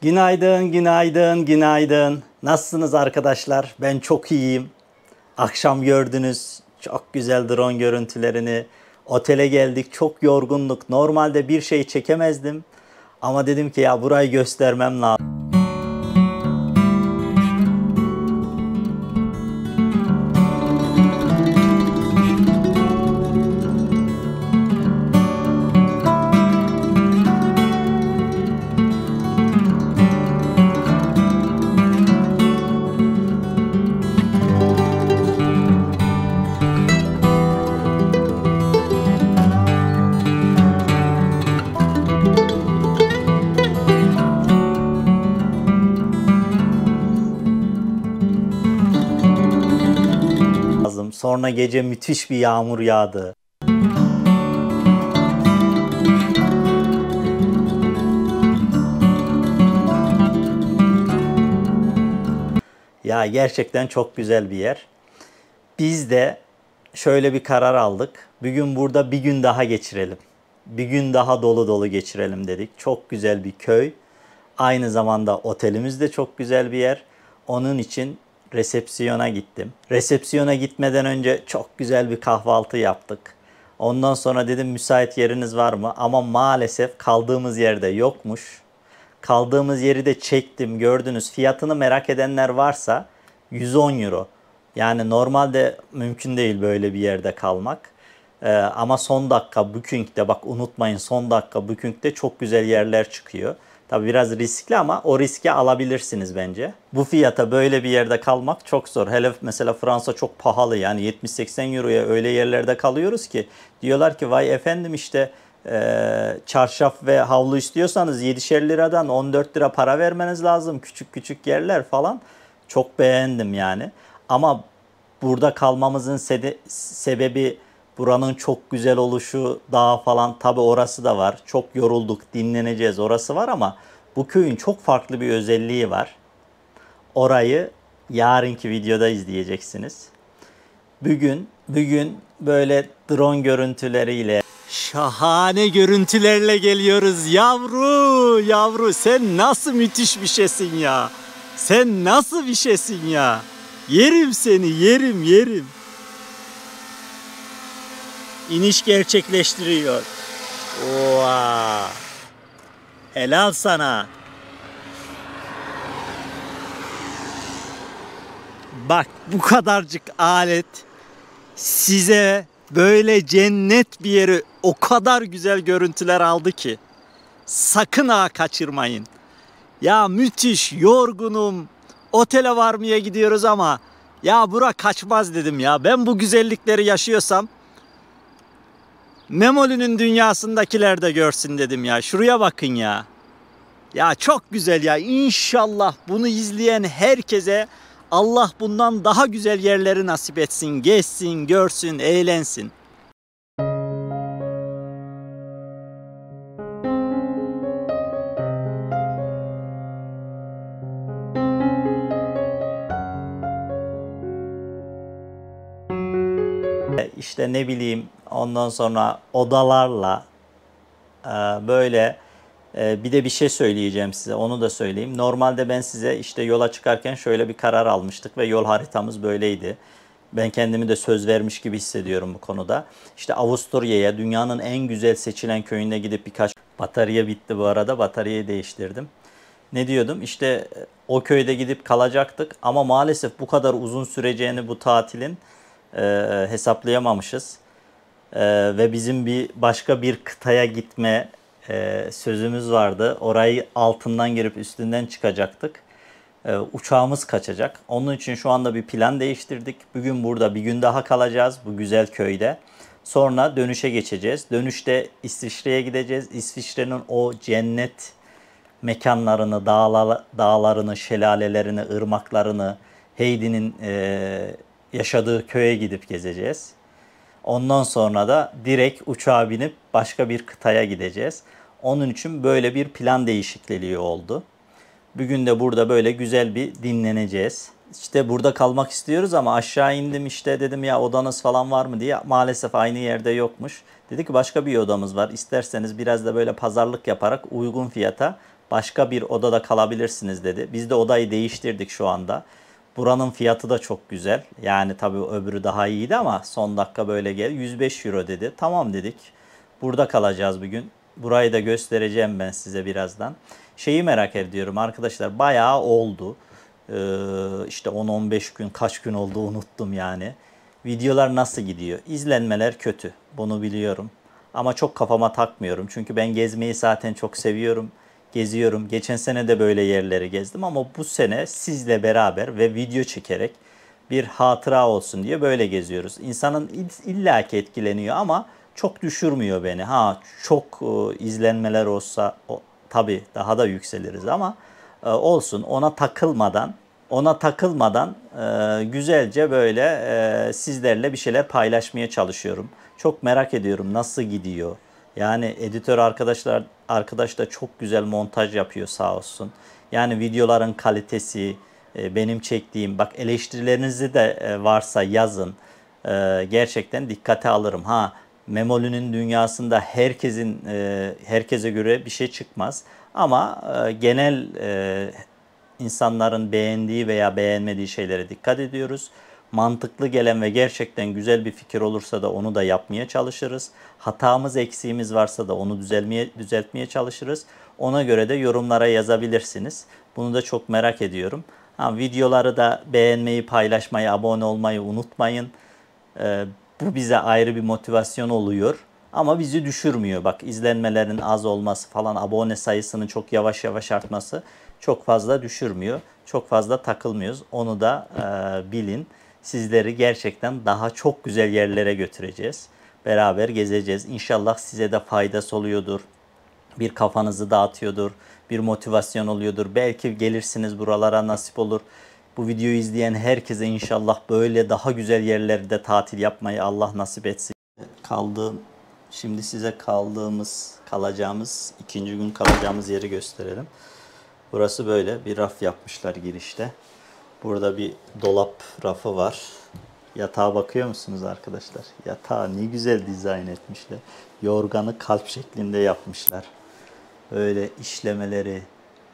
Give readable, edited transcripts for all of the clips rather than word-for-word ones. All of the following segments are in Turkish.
Günaydın, günaydın, günaydın. Nasılsınız arkadaşlar? Ben çok iyiyim. Akşam gördünüz çok güzel drone görüntülerini. Otele geldik, çok yorgunluk. Normalde bir şey çekemezdim. Ama dedim ki ya burayı göstermem lazım. Sonra gece müthiş bir yağmur yağdı. Ya gerçekten çok güzel bir yer. Biz de şöyle bir karar aldık. Bugün burada bir gün daha geçirelim. Bir gün daha dolu dolu geçirelim dedik. Çok güzel bir köy. Aynı zamanda otelimiz de çok güzel bir yer. Onun için resepsiyona gittim. Resepsiyona gitmeden önce çok güzel bir kahvaltı yaptık. Ondan sonra dedim müsait yeriniz var mı? Ama maalesef kaldığımız yerde yokmuş. Kaldığımız yeri de çektim, gördünüz. Fiyatını merak edenler varsa 110 euro. Yani normalde mümkün değil böyle bir yerde kalmak. Ama son dakika booking'de, bak unutmayın, son dakika booking'de çok güzel yerler çıkıyor. Tabi biraz riskli ama o riski alabilirsiniz bence. Bu fiyata böyle bir yerde kalmak çok zor. Hele mesela Fransa çok pahalı, yani 70-80 euroya öyle yerlerde kalıyoruz ki diyorlar ki vay efendim işte çarşaf ve havlu istiyorsanız 7'şer liradan 14 lira para vermeniz lazım. Küçük küçük yerler falan. Çok beğendim yani. Ama burada kalmamızın sebebi buranın çok güzel oluşu, dağ falan, tabi orası da var. Çok yorulduk, dinleneceğiz, orası var ama bu köyün çok farklı bir özelliği var. Orayı yarınki videoda izleyeceksiniz. Bugün böyle drone görüntüleriyle, şahane görüntülerle geliyoruz. Yavru sen nasıl müthiş bir şeysin ya. Sen nasıl bir şeysin ya. Yerim seni, yerim. İniş gerçekleştiriyor. Oha. Helal sana. Bak bu kadarcık alet size böyle cennet bir yeri, o kadar güzel görüntüler aldı ki sakın ha kaçırmayın. Ya müthiş, yorgunum. Otele varmaya gidiyoruz ama ya bura kaçmaz dedim ya. Ben bu güzellikleri yaşıyorsam Memoli'nin dünyasındakiler de görsün dedim ya. Şuraya bakın ya. Ya çok güzel ya. İnşallah bunu izleyen herkese Allah bundan daha güzel yerleri nasip etsin. Gezsin, görsün, eğlensin. İşte ne bileyim, ondan sonra odalarla böyle bir de bir şey söyleyeceğim size, onu da söyleyeyim. Normalde ben size işte yola çıkarken şöyle bir karar almıştık ve yol haritamız böyleydi. Ben kendimi de söz vermiş gibi hissediyorum bu konuda. İşte Avusturya'ya, dünyanın en güzel seçilen köyüne gidip birkaç... Batarya bitti bu arada, bataryayı değiştirdim. Ne diyordum? İşte o köyde gidip kalacaktık ama maalesef bu kadar uzun süreceğini bu tatilin hesaplayamamışız. Ve bizim başka bir kıtaya gitme sözümüz vardı. Orayı altından girip üstünden çıkacaktık. Uçağımız kaçacak. Onun için şu anda bir plan değiştirdik. Bugün burada bir gün daha kalacağız bu güzel köyde. Sonra dönüşe geçeceğiz. Dönüşte İsviçre'ye gideceğiz. İsviçre'nin o cennet mekanlarını, dağlarını, şelalelerini, ırmaklarını, Heidi'nin yaşadığı köye gidip gezeceğiz. Ondan sonra da direkt uçağa binip başka bir kıtaya gideceğiz. Onun için böyle bir plan değişikliği oldu. Bugün de burada böyle güzel bir dinleneceğiz. İşte burada kalmak istiyoruz ama aşağı indim, işte dedim ya odanız falan var mı diye. Maalesef aynı yerde yokmuş. Dedi ki başka bir odamız var. İsterseniz biraz da böyle pazarlık yaparak uygun fiyata Başka bir odada kalabilirsiniz dedi. Biz de odayı değiştirdik şu anda. Buranın fiyatı da çok güzel. Yani tabii öbürü daha iyiydi ama son dakika böyle gel. 105 euro dedi. Tamam dedik. Burada kalacağız bugün. Burayı da göstereceğim ben size birazdan. Şeyi merak ediyorum arkadaşlar. Bayağı oldu. İşte 10-15 gün kaç gün oldu unuttum yani. Videolar nasıl gidiyor? İzlenmeler kötü. Bunu biliyorum. Ama çok kafama takmıyorum. Çünkü ben gezmeyi zaten çok seviyorum. Geziyorum. Geçen sene de böyle yerleri gezdim ama bu sene sizle beraber ve video çekerek bir hatıra olsun diye böyle geziyoruz. İnsanın illaki etkileniyor ama çok düşürmüyor beni. Ha çok izlenmeler olsa tabii daha da yükseliriz ama olsun ona takılmadan güzelce böyle sizlerle bir şeyler paylaşmaya çalışıyorum. Çok merak ediyorum nasıl gidiyor. Yani editör arkadaş da çok güzel montaj yapıyor sağ olsun. Yani videoların kalitesi, benim çektiğim bak eleştirilerinizi de varsa yazın. Gerçekten dikkate alırım. Ha Memoli'nin dünyasında herkese göre bir şey çıkmaz. Ama genel insanların beğendiği veya beğenmediği şeylere dikkat ediyoruz. Mantıklı gelen ve gerçekten güzel bir fikir olursa da onu da yapmaya çalışırız. Hatamız, eksiğimiz varsa da onu düzeltmeye çalışırız. Ona göre de yorumlara yazabilirsiniz. Bunu da çok merak ediyorum. Videoları da beğenmeyi, paylaşmayı, abone olmayı unutmayın. Bu bize ayrı bir motivasyon oluyor. Ama bizi düşürmüyor. Bak izlenmelerin az olması falan, abone sayısının çok yavaş yavaş artması çok fazla düşürmüyor. Çok fazla takılmıyoruz. Onu da bilin. Sizleri gerçekten daha çok güzel yerlere götüreceğiz. Beraber gezeceğiz. İnşallah size de faydası oluyordur. Bir kafanızı dağıtıyordur. Bir motivasyon oluyordur. Belki gelirsiniz buralara, nasip olur. Bu videoyu izleyen herkese inşallah böyle daha güzel yerlerde tatil yapmayı Allah nasip etsin. Şimdi size kalacağımız, ikinci gün kalacağımız yeri gösterelim. Burası böyle bir raf yapmışlar girişte. Burada bir dolap rafı var. Yatağa bakıyor musunuz arkadaşlar? Yatağı ne güzel dizayn etmişler. Yorganı kalp şeklinde yapmışlar. Böyle işlemeleri,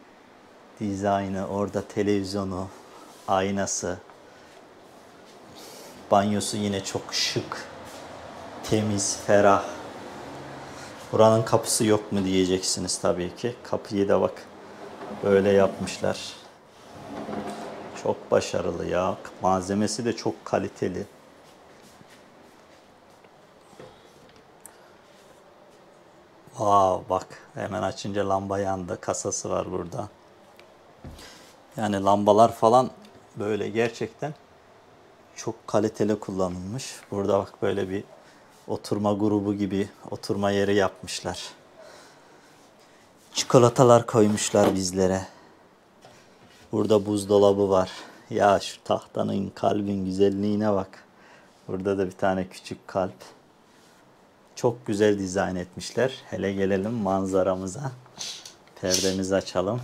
dizaynı, orada televizyonu, aynası, banyosu yine çok şık, temiz, ferah. Buranın kapısı yok mu diyeceksiniz tabii ki. Kapıyı da bak böyle yapmışlar. Çok başarılı ya. Malzemesi de çok kaliteli. Wow, bak hemen açınca lamba yandı. Kasası var burada. Yani lambalar falan böyle gerçekten çok kaliteli kullanılmış. Burada bak böyle bir oturma grubu gibi oturma yeri yapmışlar. Çikolatalar koymuşlar bizlere. Burada buzdolabı var. Ya şu tahtanın, kalbin güzelliğine bak. Burada da bir tane küçük kalp. Çok güzel dizayn etmişler. Hele gelelim manzaramıza. Perdemizi açalım.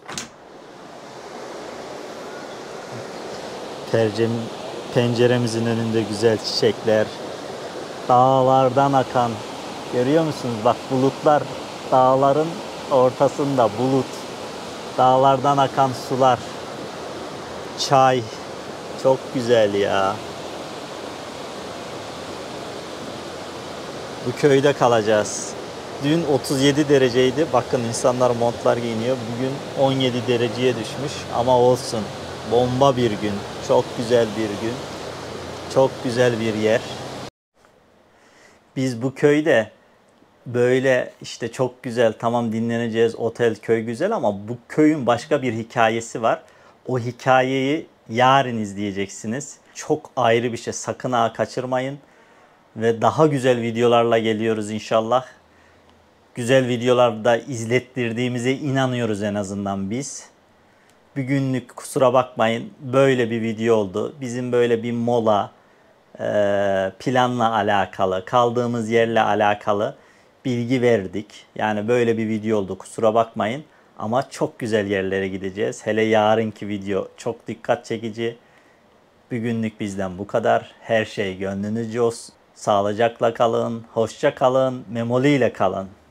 Penceremizin önünde güzel çiçekler. Dağlardan akan. Görüyor musunuz? Bak bulutlar dağların ortasında bulut. Dağlardan akan sular. Çay. Çok güzel ya. Bu köyde kalacağız. Dün 37 dereceydi. Bakın insanlar montlar giyiniyor. Bugün 17 dereceye düşmüş. Ama olsun. Bomba bir gün. Çok güzel bir gün. Çok güzel bir yer. Biz bu köyde böyle işte çok güzel, tamam dinleneceğiz, otel, köy güzel ama bu köyün başka bir hikayesi var. O hikayeyi yarın izleyeceksiniz. Çok ayrı bir şey. Sakın ha kaçırmayın. Ve daha güzel videolarla geliyoruz inşallah. Güzel videolarda izlettirdiğimize inanıyoruz en azından biz. Bir günlük kusura bakmayın böyle bir video oldu. Bizim böyle bir mola, planla alakalı, kaldığımız yerle alakalı bilgi verdik. Yani böyle bir video oldu, kusura bakmayın. Ama çok güzel yerlere gideceğiz. Hele yarınki video çok dikkat çekici. Bugünlük bizden bu kadar. Her şey gönlünüzce olsun. Sağlıcakla kalın, hoşça kalın, Memoli ile kalın.